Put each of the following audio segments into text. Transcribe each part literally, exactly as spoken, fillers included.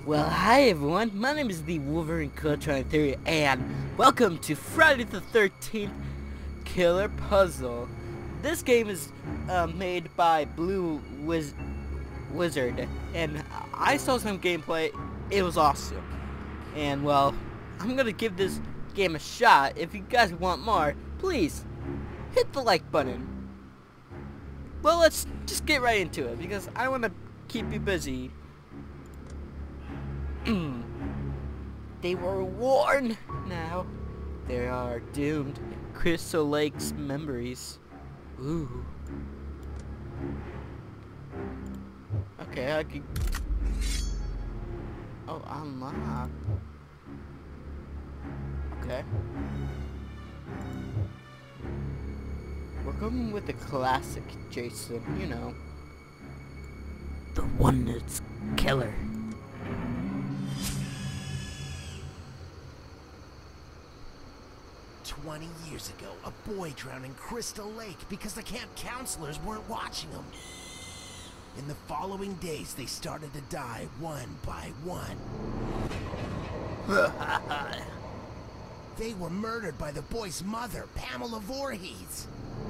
Well, hi everyone, my name is the Wolverine Killer Theory, and welcome to Friday the thirteenth Killer Puzzle. This game is uh, made by Blue Wiz Wizard, and I saw some gameplay. It was awesome. And well, I'm gonna give this game a shot. If you guys want more, please hit the like button. Well, let's just get right into it, because I want to keep you busy. They were warned. Now they are doomed. Crystal Lake's memories. Ooh. Okay, I can. Oh, unlock. Okay. We're going with the classic Jason, you know. The one that's killer. Twenty years ago, a boy drowned in Crystal Lake because the camp counselors weren't watching him. In the following days, they started to die one by one. They were murdered by the boy's mother, Pamela Voorhees.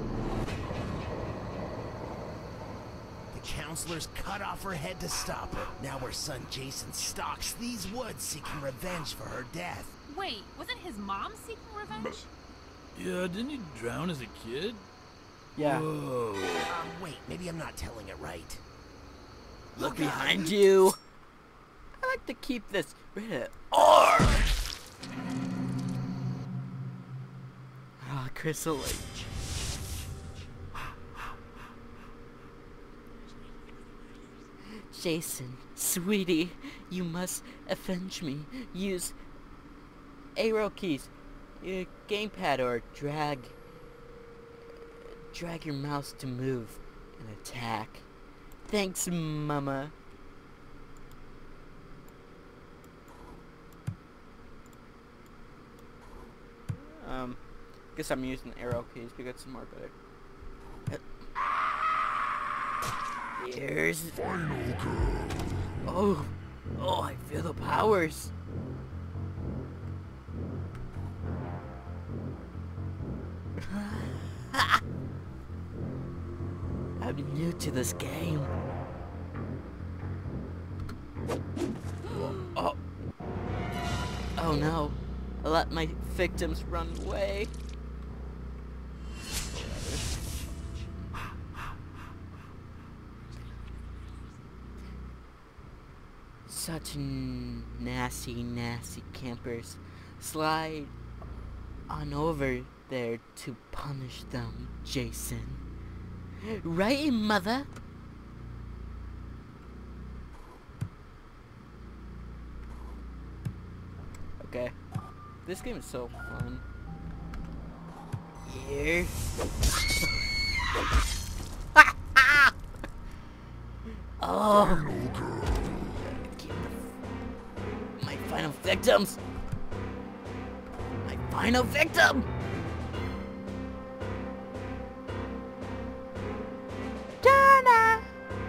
The counselors cut off her head to stop her. Now her son Jason stalks these woods seeking revenge for her death. Wait, wasn't his mom seeking revenge? Yeah, didn't he drown as a kid? Yeah. Whoa. Um, wait, maybe I'm not telling it right. Look behind you. I like to keep this rated R. Ah, Crystal Lake. Jason, sweetie, you must avenge me. Use arrow keys, your gamepad, or drag drag your mouse to move and attack. Thanks, Mama. Um, guess I'm using arrow keys because it's more better. Here's Final girl. Oh, oh, I feel the powers. I'm new to this game. Oh, oh no! I let my victims run away. Such nasty, nasty campers. Slide on over there to punish them, Jason. Right, Mother? Okay. This game is so fun. Here. Oh. My final victims. My final victim. Dana.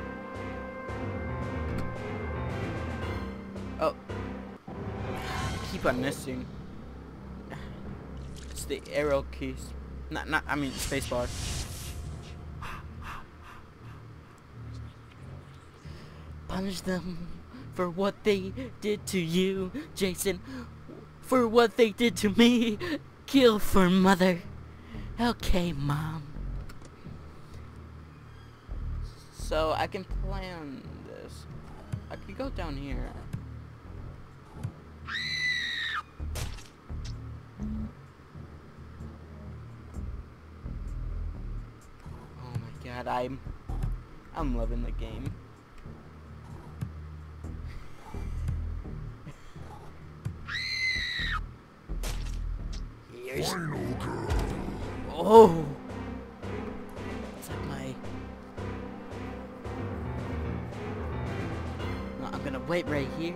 Oh. I keep on missing. It's the arrow keys. Not, not, I mean, spacebar. Punish them for what they did to you, Jason. For what they did to me. Kill for Mother. Okay, Mom. So I can plan this. I could go down here. Oh my God, I'm I'm loving the game. Here's Final girl. Oh. It's like my No, I'm gonna wait right here.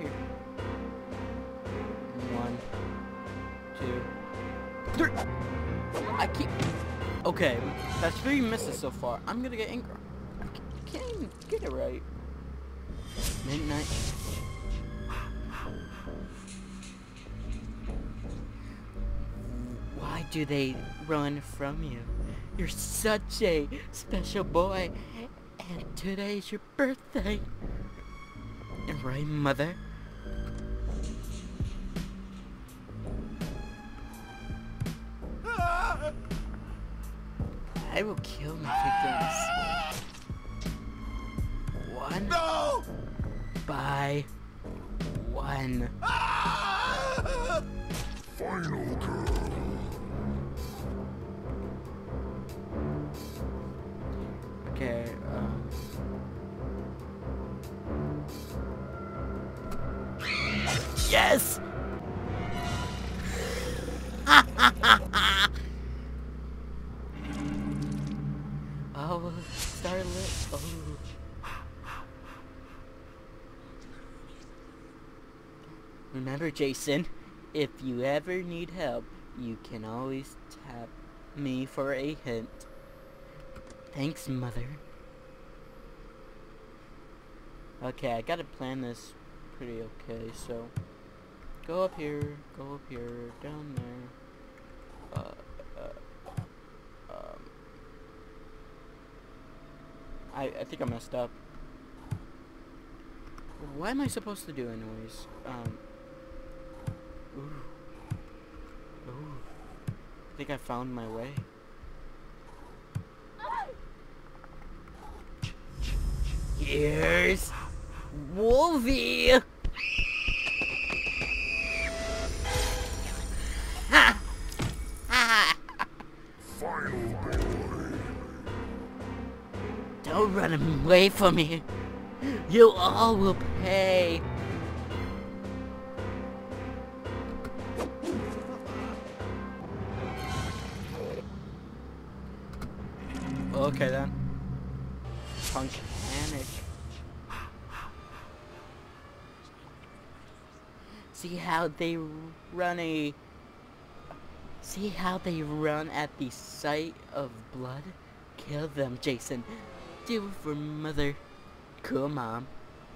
One, two, three. I keep. Okay, that's three misses so far. I'm gonna get angry. I can't even get it right. Midnight. do they run from you? You're such a special boy, and today's your birthday. And right, mother? I will kill my victims. One No! by one. Final girl. Okay, um... yes! Oh, Starlit. Oh. Remember, Jason, if you ever need help, you can always tap me for a hint. Thanks, Mother. Okay, I gotta plan this pretty okay, so go up here, go up here, down there. Uh, uh, um, I, I think I messed up. What am I supposed to do anyways? Um, ooh. Ooh. I think I found my way. Here's Wolvie! Ha! Ha! Final boy. Don't run away from me. You all will pay. Okay then. Panic. See how they run a... See how they run at the sight of blood? Kill them, Jason. Do it for Mother. Cool, Mom.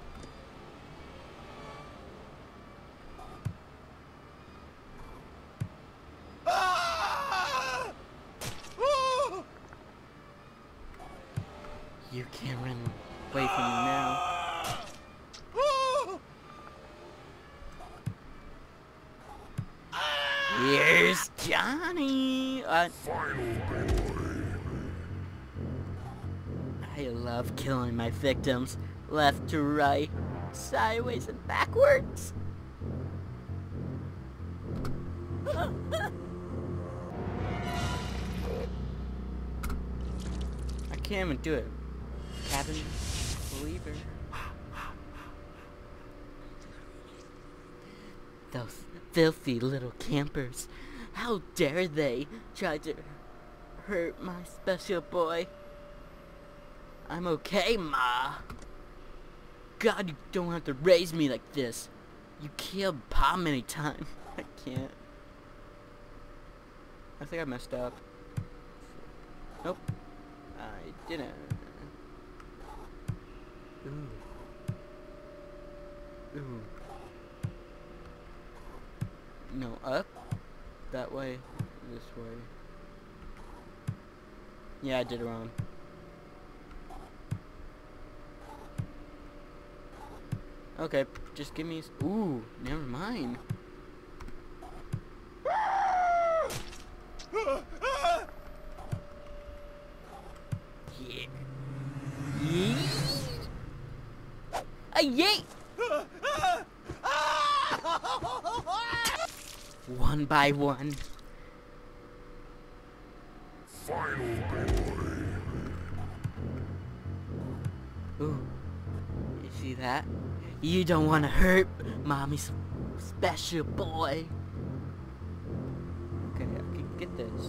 You can't run away from me now. Here's Johnny! Uh, I love killing my victims. Left to right, sideways and backwards. I can't even do it. Cabin believer. Those filthy little campers. How dare they try to hurt my special boy? I'm okay, Ma. God, you don't have to raise me like this. You killed Pa many times. I can't. I think I messed up. Nope. I didn't. Ooh. Ooh. No, up. That way. This way. Yeah, I did it wrong. Okay, just give me... Ooh, never mind. Yeah. Yeet. A yeet! One by one. Final boy. Ooh. You see that? You don't want to hurt Mommy's special boy. Okay, I can get this.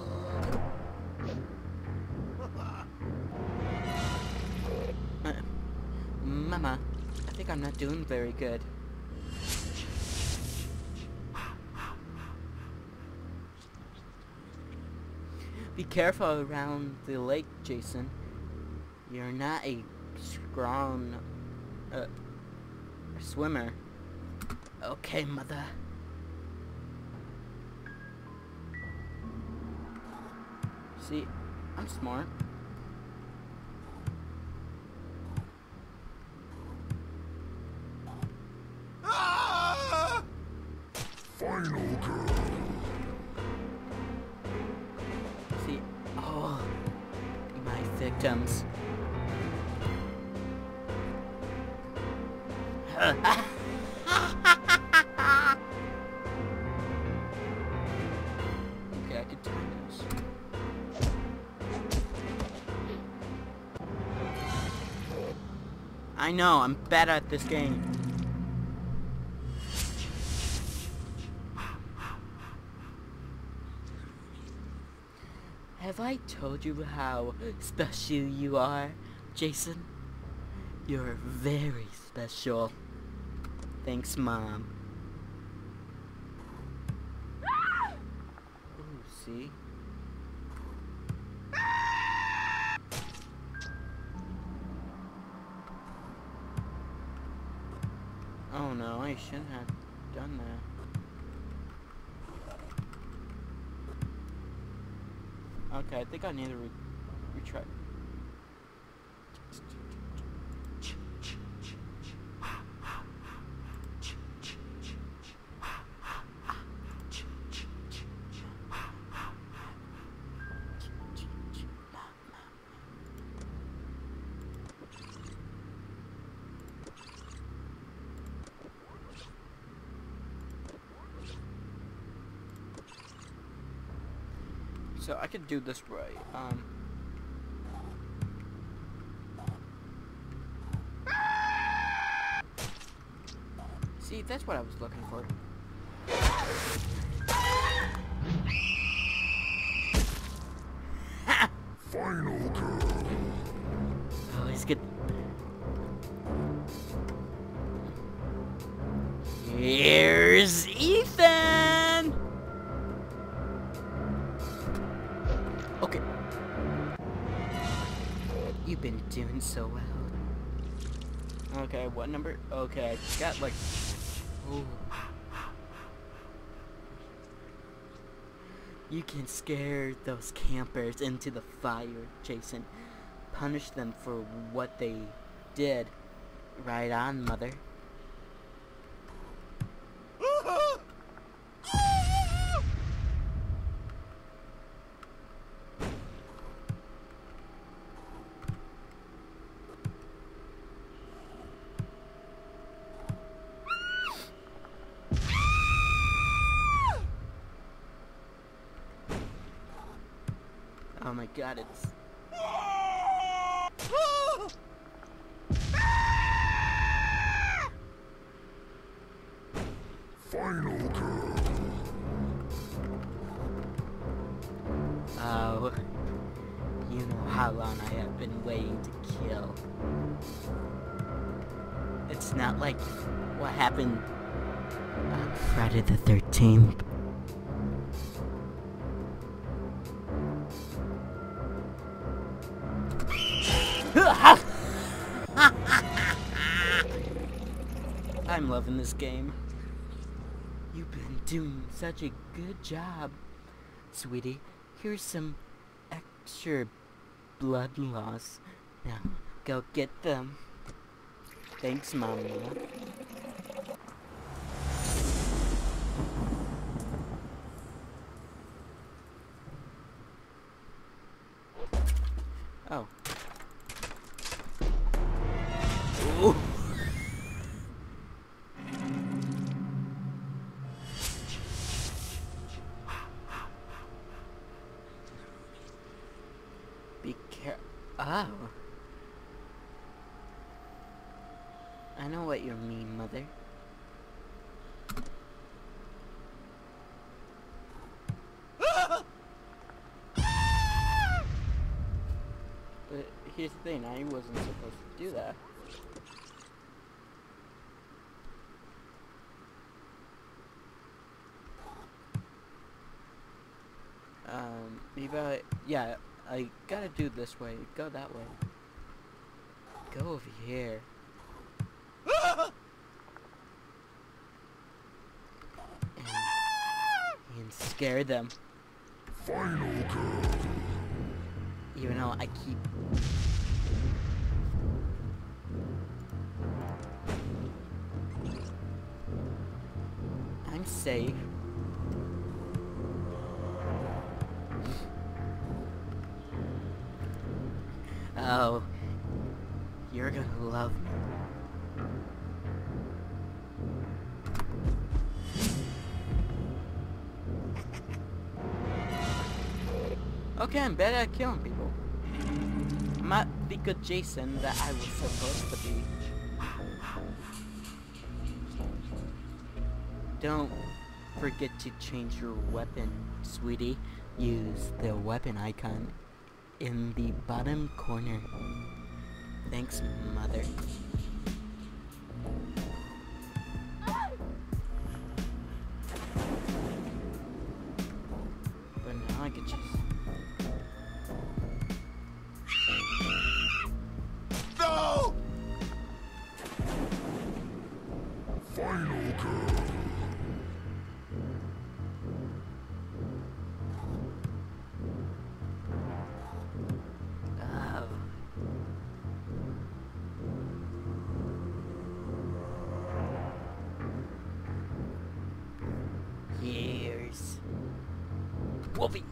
Uh, Mama, I think I'm not doing very good. Be careful around the lake, Jason. You're not a strong uh, swimmer. Okay, Mother. See, I'm smart. Ah! Final girl. See, oh, my victims. Okay, I could time this. I know, I'm bad at this game. Have I told you how special you are, Jason? You're very special. Thanks, Mom. Ooh, see? Oh no, I shouldn't have done that. Okay, I think I need to re retry. So I could do this right. Um. See, that's what I was looking for. Final girl. Oh, he's good. Here's Ethan. Okay. You've been doing so well. Okay, what number? Okay, I got like. Ooh. You can scare those campers into the fire, Jason. Punish them for what they did. Right on, Mother. Oh my god, it's... Final girl. Oh, you know how long I have been waiting to kill. It's not like what happened on Friday the thirteenth. I'm loving this game. You've been doing such a good job. Sweetie, here's some extra blood loss. Now, go get them. Thanks, Mama. Oh. Ooh. Be care- Oh. I know what you mean, Mother. But here's the thing, I wasn't supposed to do that. Um, maybe I, yeah, I gotta do it this way. Go that way. Go over here. And, and scare them. Final girl. Even though I keep... I'm safe. Oh, you're gonna love me. Okay, I'm better at killing people. I'm not the good Jason that I was supposed to be. Don't forget to change your weapon, sweetie. Use the weapon icon in the bottom corner. Thanks, mother. But now I could just... No! Final girl. Oh. Years. Wolfie.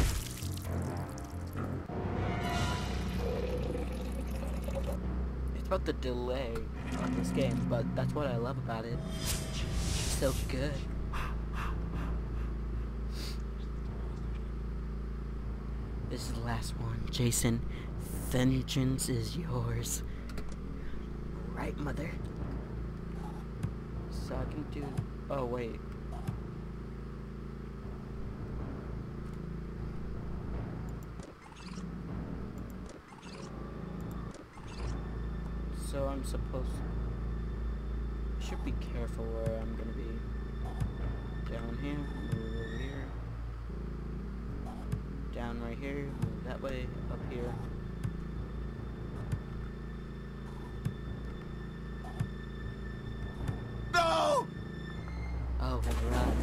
It's about the delay on this game, but that's what I love about it. It's so good. This is the last one, Jason. Vengeance is yours. Right, mother? So I can do... Oh, wait. So I'm supposed... I should be careful where I'm gonna be. Down here, move over here. Down right here, move that way, up here. No! Oh, run.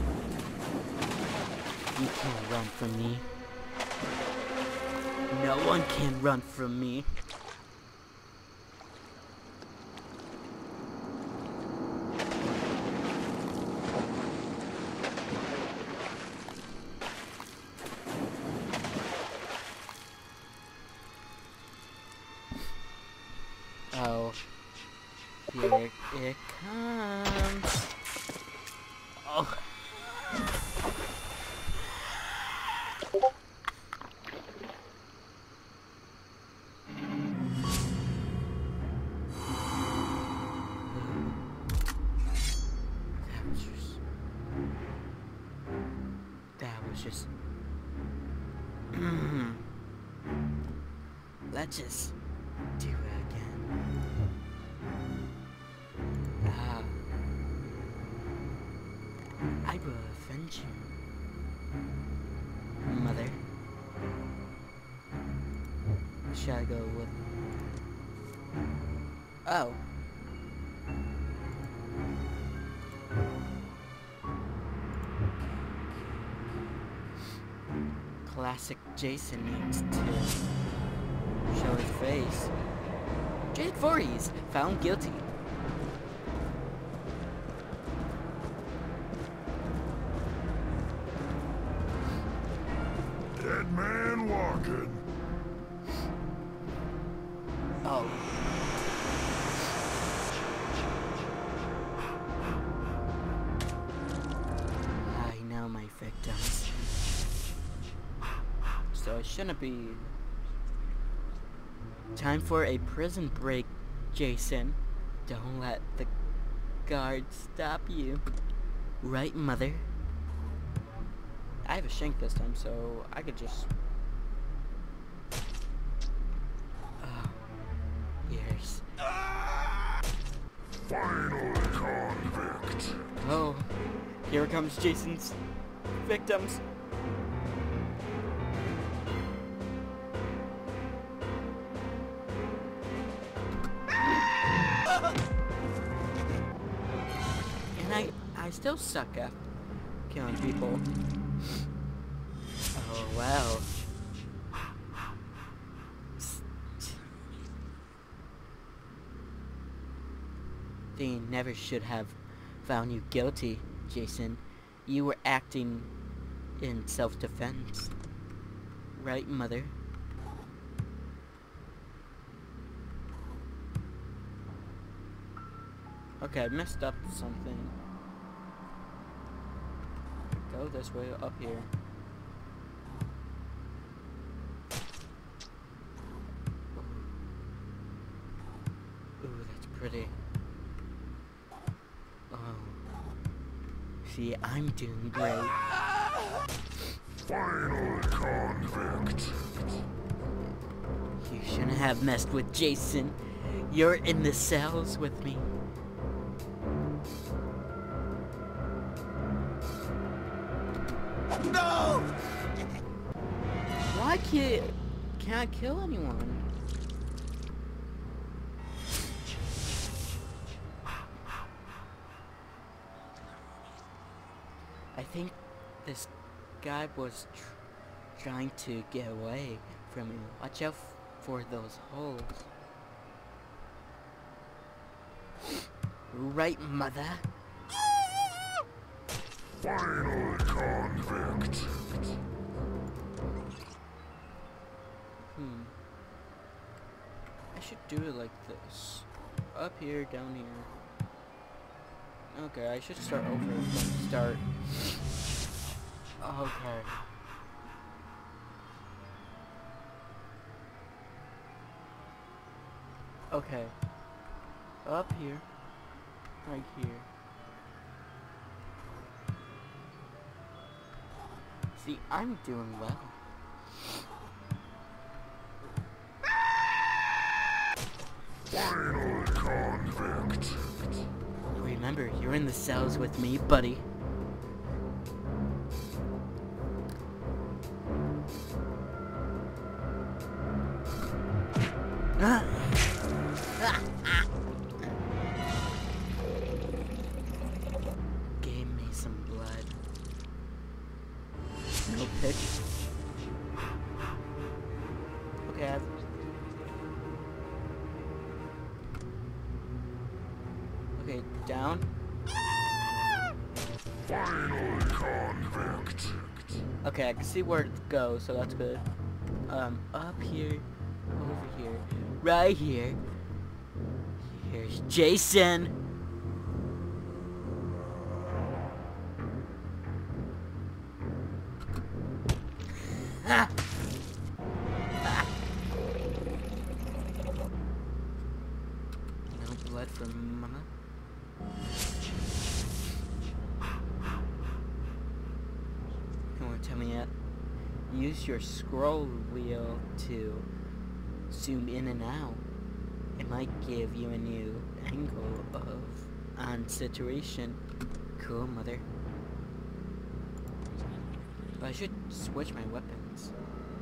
You can't run from me. No one can run from me. Oh, here it comes. Oh. That was just... That was just... Let's just do it again. Ah. I will avenge you. Mother. Should I go with... Oh. Classic Jason needs to show his face. Jason Voorhees, found guilty. Dead man walking. Oh. I know my victims. So it shouldn't be... Time for a prison break, Jason. Don't let the guards stop you. Right, mother? I have a shank this time, so I could just... Oh. Years. Final convict. Oh. Here comes Jason's victims. And I, I still suck at killing people. Oh, well. They never should have found you guilty, Jason. You were acting in self-defense. Right, Mother? Okay, I messed up something. Go this way, up here. Ooh, that's pretty. Oh. See, I'm doing great. Final convict. You shouldn't have messed with Jason. You're in the cells with me. No! Why can't can't I kill anyone? I think this guy was tr trying to get away from you. Watch out f for those holes. Right, Mother? Final convict. Hmm. I should do it like this. Up here, down here. Okay, I should start over from the start. Okay. Okay. Up here. Right here. See, I'm doing well. Final convict. Remember, you're in the cells with me, buddy. Ah. Ah. Ah. Gave me some blood. No pick. Okay, I've... Okay, down. Final convict. Okay, I can see where it goes, so that's good. Um, up here, over here, right here. Here's Jason. Ah. Ah. No blood from Mama. You won't tell me yet. Use your scroll wheel to zoom in and out. It might give you a new angle of on situation. Cool, Mother. But I should switch my weapons.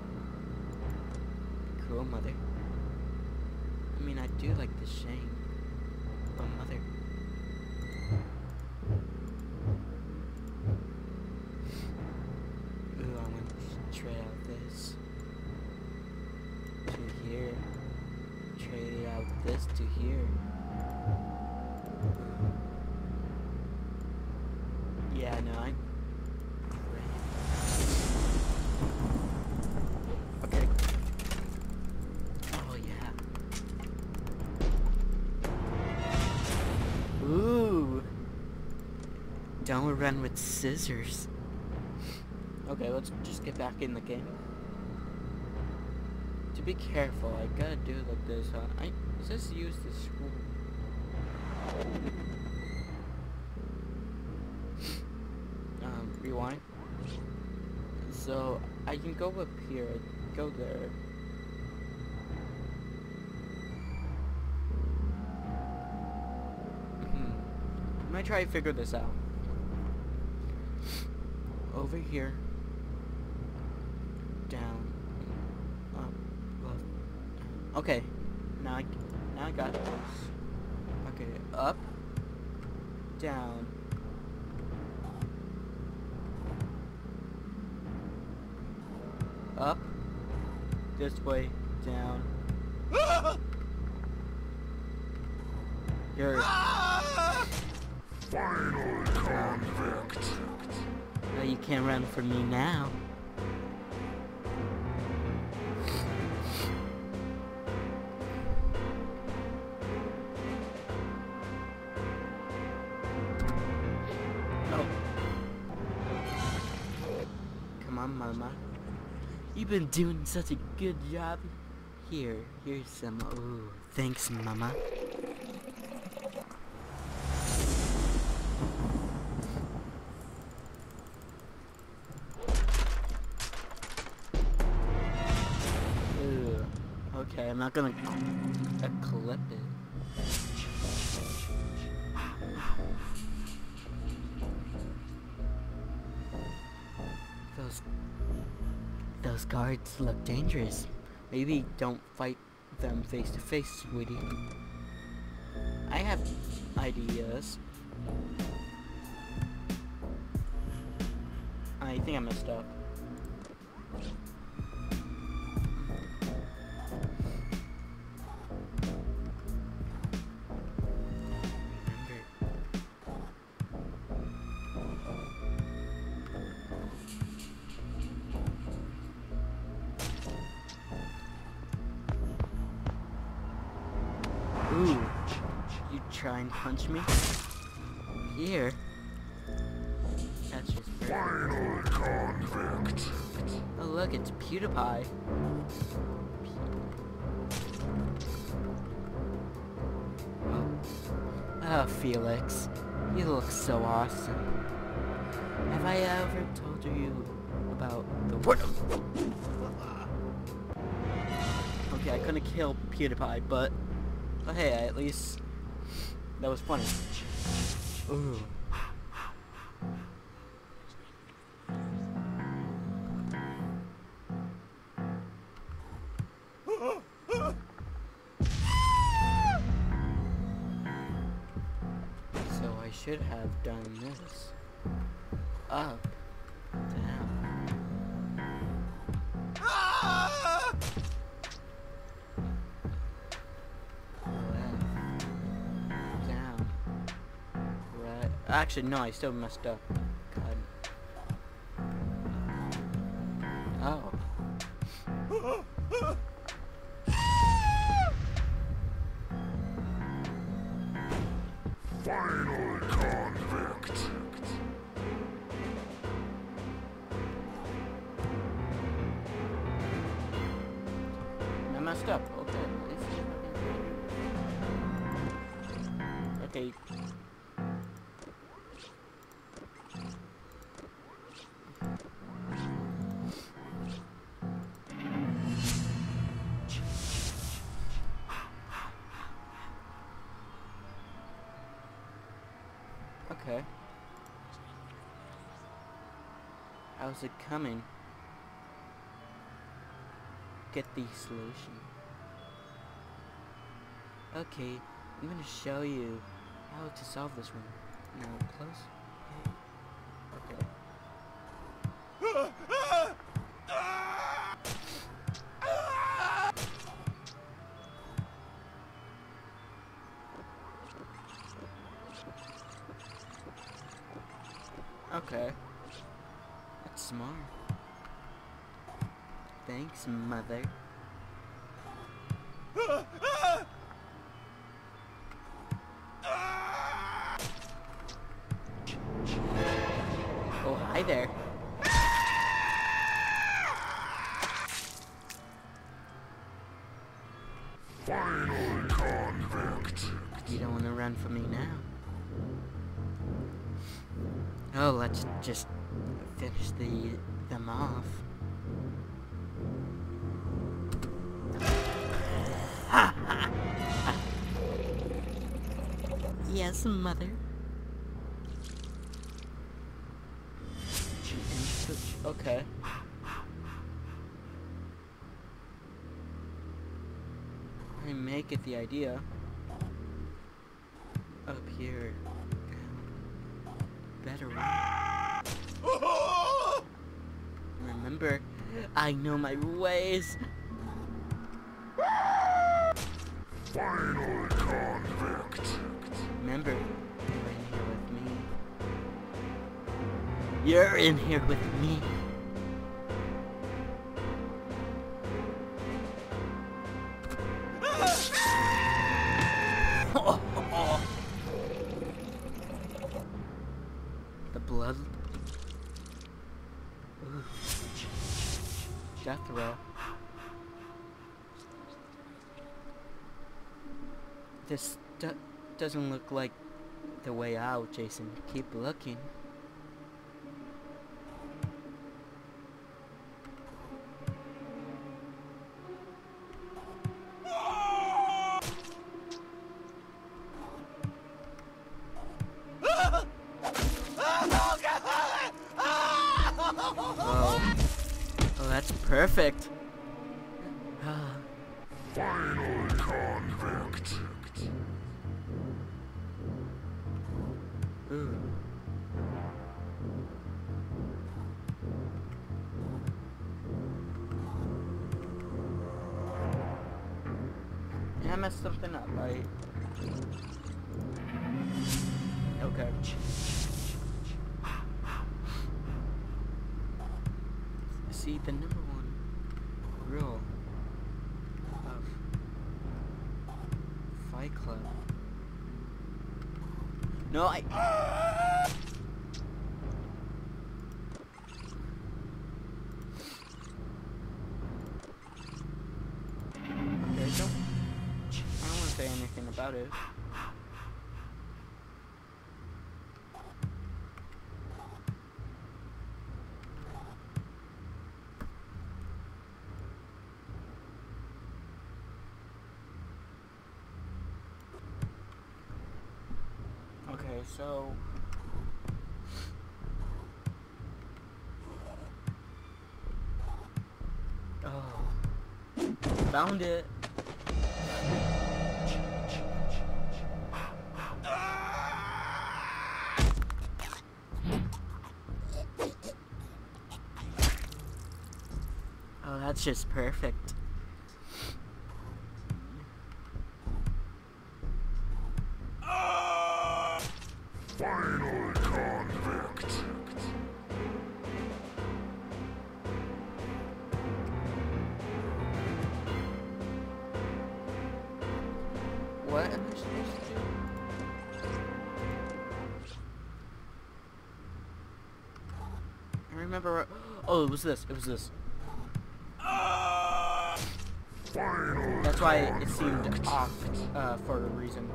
Cool, Mother. I mean, I do like the Shane. But Mother. Ooh, I want to trade out this to here. Trade out this to here. Yeah, no, I. Okay. Oh yeah. Ooh. Don't run with scissors. Okay, let's just get back in the game. To be careful, I gotta do it like this. Huh? I just use the scroll. Um, rewind. So I can go up here, go there. Hmm. I'm gonna try to figure this out. Over here. Down, up, left. Okay, now I, now I got this. Okay, up, down, up, this way, down. Here. Final convict. No, you can't run from me now. Oh. Come on, Mama. You've been doing such a good job. Here, here's some. Ooh, thanks, Mama. Ooh, okay, I'm not gonna uh, clip it. Those those guards look dangerous. Maybe don't fight them face to face, sweetie. I have ideas. I think I messed up. Ooh, you try and punch me? Here? That's just perfect. Final convict. Oh look, it's PewDiePie. Oh. Oh, Felix, you look so awesome. Have I ever told you about the word? Okay, I couldn't kill PewDiePie, but But hey, at least that was funny. Ooh. So I should have done this. Up, down. Actually, no, I still messed up. God. Oh. Final convict. I messed up. Okay. Okay. Okay. How's it coming? Get the solution. Okay, I'm gonna show you how to solve this one. Now close. Okay. Okay. That's smart. Thanks, Mother. Oh, hi there. Final convict. You don't want to run from me now. Oh, let's just finish the them off. Yes, Mother. Okay. I make it the idea. Up here. Better one. Remember, I know my ways. Final convict. Remember, you're in here with me. You're in here with me. The blood. Ooh. Death row. This do doesn't look like the way out, Jason. Keep looking. Oh, oh, that's perfect. Final convict. Ooh. I messed something up, right? Okay. See, the number one rule of Fight Club. No, I. Okay, don't. I don't want to say anything about it. Okay, so oh, found it. Oh, that's just perfect. Final convict. What am I supposed to do? I remember. Oh, it was this. It was this. Final That's why it seemed off uh, for a reason.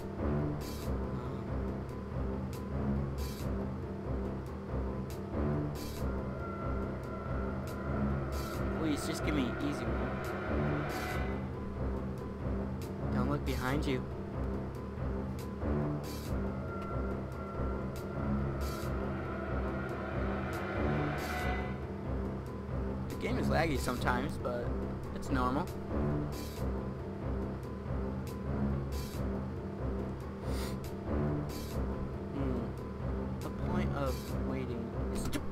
Please, just give me an easy one. Don't look behind you. The game is laggy sometimes, but it's normal. Hmm. The point of waiting is to...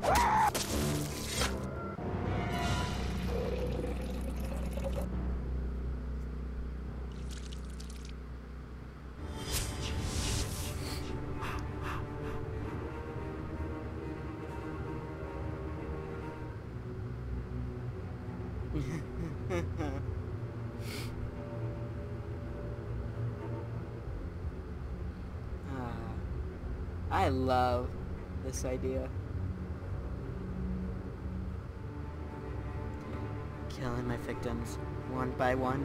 Ah, I love this idea. Killing my victims one by one.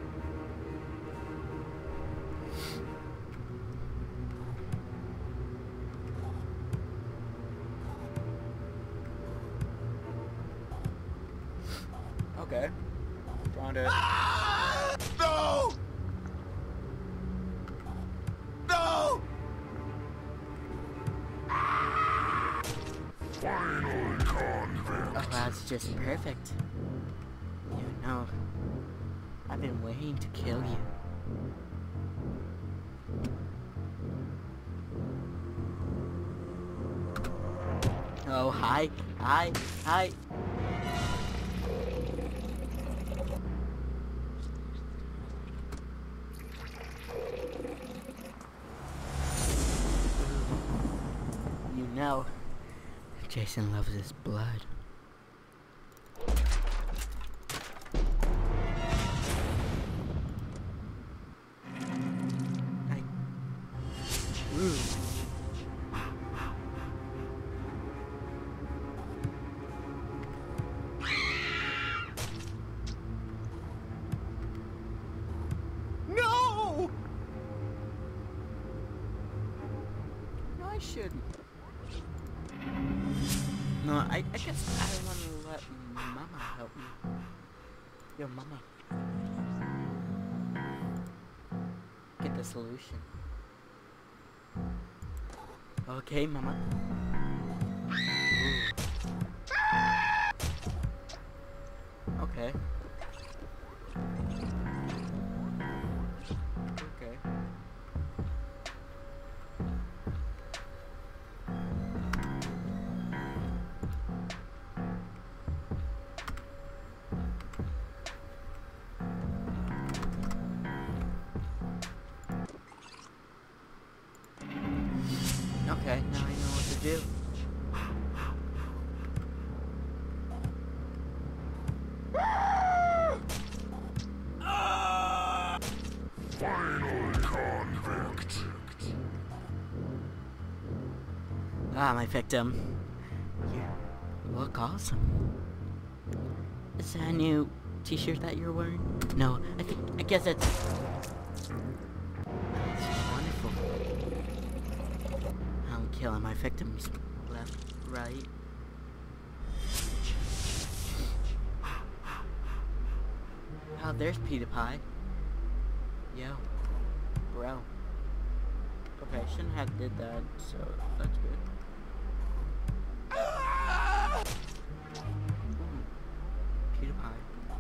Okay. Found it. No! No! Final convict. Oh, that's just perfect. You know, I've been waiting to kill you. Oh, hi, hi, hi. You know, Jason loves his blood. I... Ooh. No! No, I shouldn't. No, I, I guess I want to let Mama help me. Yo, Mama. Get the solution. Okay, Mama. Ooh. Okay. Okay. Okay, now I know what to do. Final convict. Ah, my victim. You look awesome. Is that a new t-shirt that you're wearing? No, I think, I guess that's... That's wonderful. I'm killing my victims. Left, right. Oh, there's Peter Pie. Yo. Bro. Okay, I shouldn't have did that, so that's good. Ooh, Peter Pie.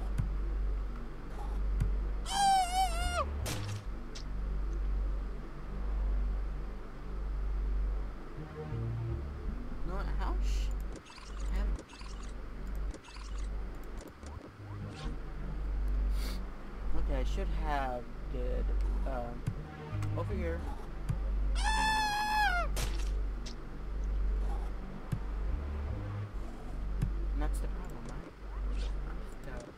No, how sh... have- Okay, I should have did, um, over here. And that's the problem, right? So.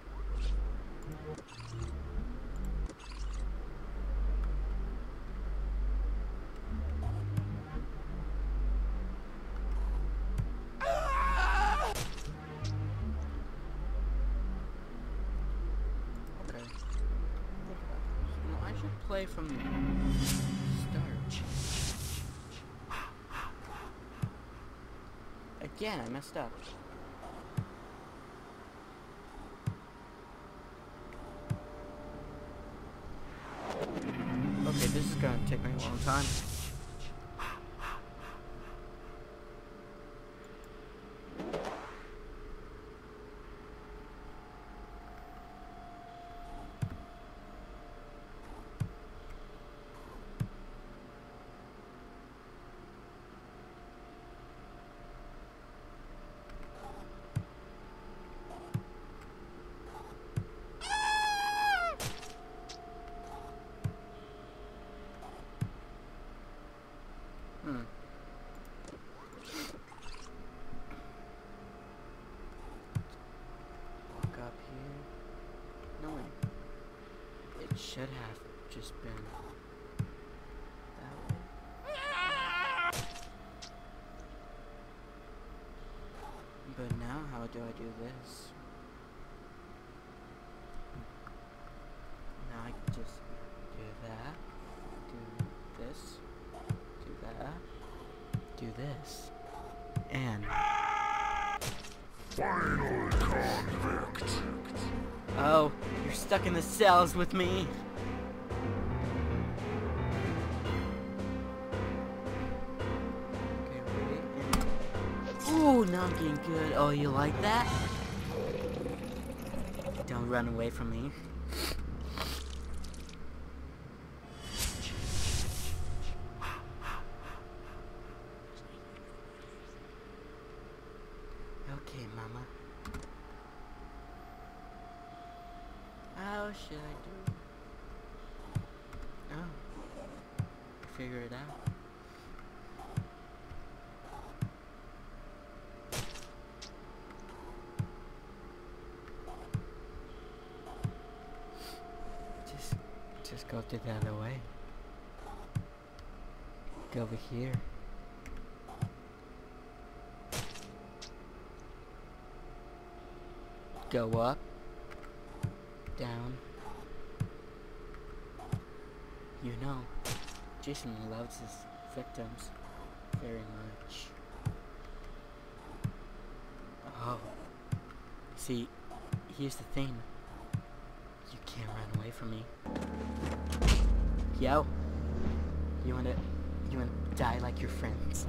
Okay. No, I should play from the start. Again, I messed up. Okay, this is gonna take me a long time. Hmm. Walk up here. No, wait. It should have just been that way. But now, how do I do this? Now I can just do that, do this, do that, do this, and... Final convict. Oh, you're stuck in the cells with me. Okay, ready? And... Ooh, now I'm getting good. Oh, you like that? Don't run away from me. Okay, Mama. How should I do? Oh, figure it out. Go through the other way. Go over here. Go up. Down. You know, Jason loves his victims very much. Oh. See, here's the thing. You can't run away from me. Yo. You wanna you wanna die like your friends?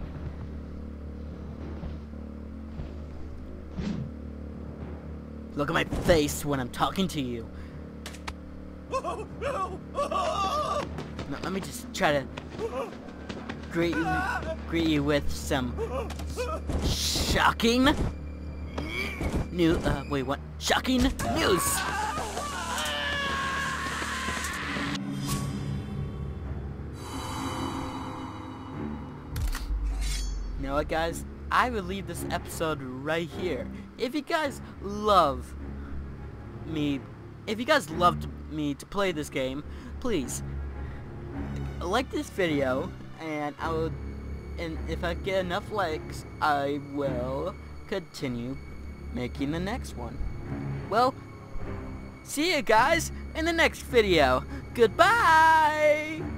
Look at my face when I'm talking to you. Now, let me just try to greet you, greet you with some shocking new. Uh, wait, what? Shocking news. You know what, guys? I will leave this episode right here. If you guys love me, if you guys loved me to play this game, please like this video, and I will, and if I get enough likes, I will continue making the next one. Well, see you guys in the next video. Goodbye!